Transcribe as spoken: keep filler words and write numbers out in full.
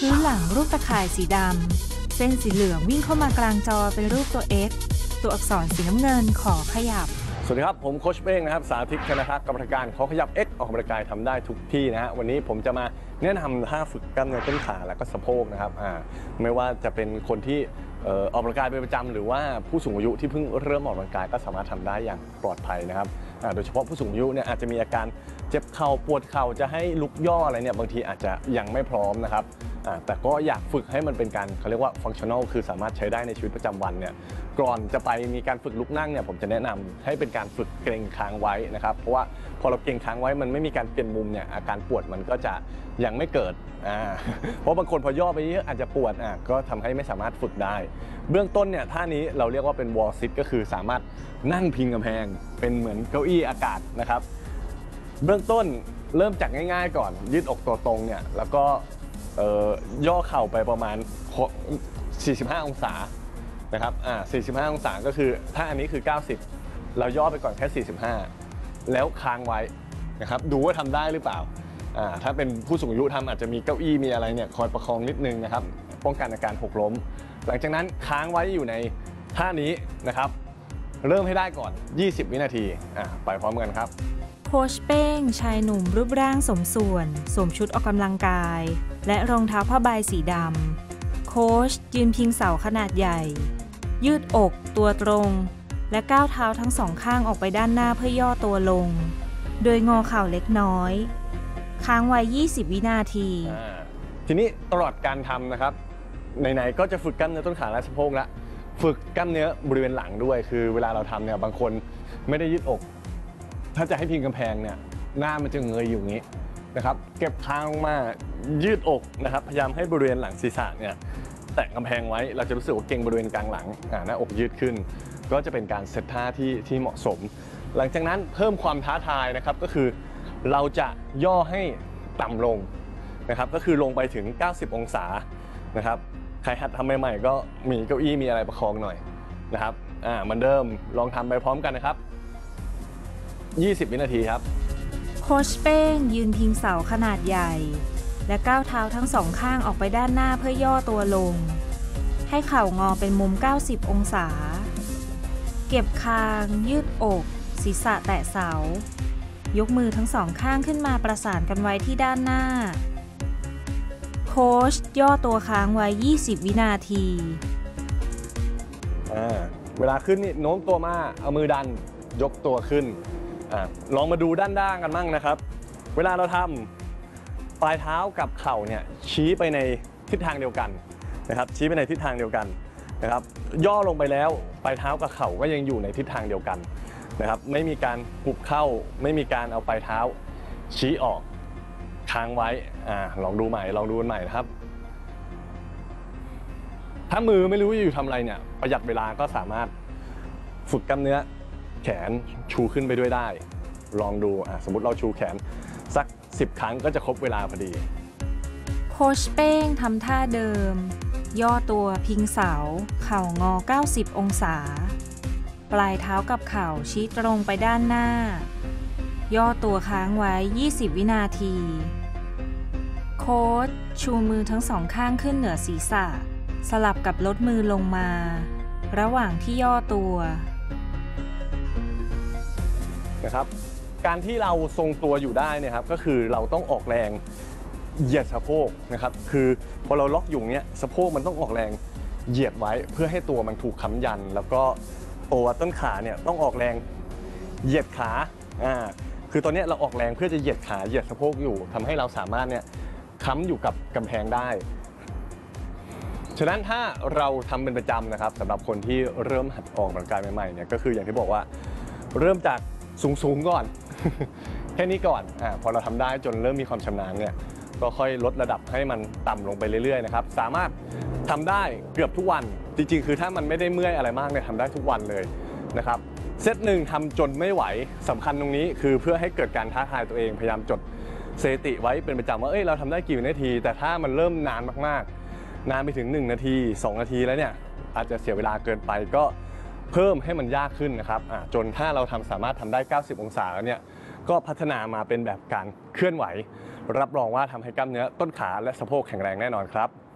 พื้นหลังรูปตะข่ายสีดำเส้นสีเหลืองวิ่งเข้ามากลางจอเป็นรูปตัว X ตัวอักษรสีน้ำเงินขอขยับสวัสดีครับผมโค้ชเป้งนะครับสาธิตคณะกรรมการขอขยับ X ออกกำลังกายทำได้ทุกที่นะฮะวันนี้ผมจะมาแนะนำท่าฝึกกล้ามเนื้อต้นขาและก็สะโพกนะครับอ่าไม่ว่าจะเป็นคนที่ออกกำลังกายเป็นประจำหรือว่าผู้สูงอายุที่เพิ่งเริ่มออกกำลังกายก็สามารถทำได้อย่างปลอดภัยนะครับโดยเฉพาะผู้สูงอายุเนี่ยอาจจะมีอาการเจ็บเข่าปวดเข่าจะให้ลุกย่ออะไรเนี่ยบางทีอาจจะยังไม่พร้อมนะครับแต่ก็อยากฝึกให้มันเป็นการเขาเรียกว่าฟังชั่นอลคือสามารถใช้ได้ในชีวิตประจำวันเนี่ยก่อนจะไปมีการฝึกลุกนั่งเนี่ยผมจะแนะนำให้เป็นการฝึกเกร็งค้างไว้นะครับเพราะว่าพอเราเกร็งค้างไว้มันไม่มีการเปลี่ยนมุมเนี่ยอาการปวดมันก็จะยังไม่เกิดอ่าเพราะบางคนพอย่อไปเยอะอาจจะปวดอ่ะก็ทำให้ไม่สามารถฝึกได้เบื้องต้นเนี่ยท่านี้เราเรียกว่าเป็นวอลซิทก็คือสามารถนั่งพิงกำแพงเป็นเหมือนเก้าอี้อากาศนะครับเบื้องต้นเริ่มจากง่ายๆก่อนยืดอกตัวตรงเนี่ยแล้วก็ย่อเข่าไปประมาณสี่สิบห้าองศานะครับอ่าสี่สิบห้าองศาก็คือถ้าอันนี้คือเก้าสิบเราย่อไปก่อนแค่สี่สิบห้าแล้วค้างไว้นะครับดูว่าทำได้หรือเปล่าอ่าถ้าเป็นผู้สูงอายุทำอาจจะมีเก้าอี้มีอะไรเนี่ยคอยประคองนิดนึงนะครับป้องกันอาการหกล้มหลังจากนั้นค้างไว้อยู่ในท่านี้นะครับเริ่มให้ได้ก่อนยี่สิบวินาทีอ่าไปพร้อมกันครับโค้ชเป้งชายหนุ่มรูปร่างสมส่วนสวมชุดออกกำลังกายและรองเท้าผ้าใบสีดำโค้ชยืนพิงเสาขนาดใหญ่ยืดอกตัวตรงและก้าวเท้าทั้งสองข้างออกไปด้านหน้าเพื่อย่อตัวลงโดยงอเข่าเล็กน้อยค้างไว้ยี่สิบวินาทีทีนี้ตลอดการทำนะครับไหนๆก็จะฝึกกล้ามเนื้อต้นขาและสะโพกแล้วฝึกกล้ามเนื้อบริเวณหลังด้วยคือเวลาเราทำเนี่ยบางคนไม่ได้ยืดอกถ้าจะให้พิงกำแพงเนี่ยหน้ามันจะเงยอยู่อย่างนี้นะครับเก็บคางลงมายืดอกนะครับพยายามให้บริเวณหลังศีรษะเนี่ยแตะกำแพงไว้เราจะรู้สึกว่าเกร็งบริเวณกลางหลังหน้าอกยืดขึ้นก็จะเป็นการเซตท่าที่ที่เหมาะสมหลังจากนั้นเพิ่มความท้าทายนะครับก็คือเราจะย่อให้ต่ำลงนะครับก็คือลงไปถึงเก้าสิบองศานะครับใครหัดทำใหม่ๆก็มีเก้าอี้มีอะไรประคองหน่อยนะครับอ่าเหมือนเดิมลองทำไปพร้อมกันนะครับยี่สิบวินาทีครับโค้ชเป้งยืนพิงเสาขนาดใหญ่และก้าวเท้าทั้งสองข้างออกไปด้านหน้าเพื่อย่อตัวลงให้เข่างอเป็นมุมเก้าสิบองศาเก็บคางยืดอกศีรษะแตะเสายกมือทั้งสองข้างขึ้นมาประสานกันไว้ที่ด้านหน้าโค้ชย่อตัวค้างไว้ยี่สิบวินาทีอ่าเวลาขึ้นนี่โน้มตัวมาเอามือดันยกตัวขึ้นอ่าลองมาดูด้านด้านกันมั่งนะครับเวลาเราทำปลายเท้ากับเข่าเนี่ยชี้ไปในทิศทางเดียวกันนะครับชี้ไปในทิศทางเดียวกันนะครับย่อลงไปแล้วปลายเท้ากับเข่าก็ยังอยู่ในทิศทางเดียวกันนะครับไม่มีการหุบเข้าไม่มีการเอาปลายเท้าชี้ออกค้างไว้อ่าลองดูใหม่ลองดูกันใหม่นะครับถ้ามือไม่รู้อยู่ทำอะไรเนี่ยประหยัดเวลาก็สามารถฝึกกล้ามเนื้อแขนชูขึ้นไปด้วยได้ลองดูอ่ะสมมุติเราชูแขนสักสิบครั้งก็จะครบเวลาพอดีโค้ชเป้งทำท่าเดิมย่อตัวพิงเสาเข่างอเก้าสิบองศาปลายเท้ากับเข่าชี้ตรงไปด้านหน้าย่อตัวค้างไว้ยี่สิบวินาทีโค้ชชูมือทั้งสองข้างขึ้นเหนือศีรษะสลับกับลดมือลงมาระหว่างที่ย่อตัวนะครับการที่เราทรงตัวอยู่ได้เนี่ยครับก็คือเราต้องออกแรงเหยียดสะโพกนะครับคือพอเราล็อกอยู่เนี้ยสะโพกมันต้องออกแรงเหยียดไว้เพื่อให้ตัวมันถูกค้ำยันแล้วก็ตัวต้นขาเนี่ยต้องออกแรงเหยียดขาอ่าคือตอนนี้เราออกแรงเพื่อจะเหยียดขาเหยียดสะโพกอยู่ทำให้เราสามารถเนี่ยค้ำอยู่กับกำแพงได้ฉะนั้นถ้าเราทำเป็นประจำนะครับสำหรับคนที่เริ่มหัดออกกำลังกายใหม่ๆเนี่ยก็คืออย่างที่บอกว่าเริ่มจากสูงๆก่อนแค่นี้ก่อนอ่าพอเราทำได้จนเริ่มมีความชำนาญเนี่ยก็ค่อยลดระดับให้มันต่ำลงไปเรื่อยๆนะครับสามารถทำได้เกือบทุกวันจริงๆคือถ้ามันไม่ได้เมื่อยอะไรมากเนี่ยทำได้ทุกวันเลยนะครับเซตหนึ่งทำจนไม่ไหวสำคัญตรงนี้คือเพื่อให้เกิดการท้าทายตัวเองพยายามจดสถิติไว้เป็นประจำว่าเอ้ยเราทำได้กี่นาทีแต่ถ้ามันเริ่มนานมากๆนานไปถึงหนึ่งนาทีสองนาทีแล้วเนี่ยอาจจะเสียเวลาเกินไปก็เพิ่มให้มันยากขึ้นนะครับจนถ้าเราทำสามารถทำได้เก้าสิบองศาแล้วเนี่ยก็พัฒนามาเป็นแบบการเคลื่อนไหวรับรองว่าทำให้กล้ามเนื้อต้นขาและสะโพกแข็งแรงแน่นอนครับ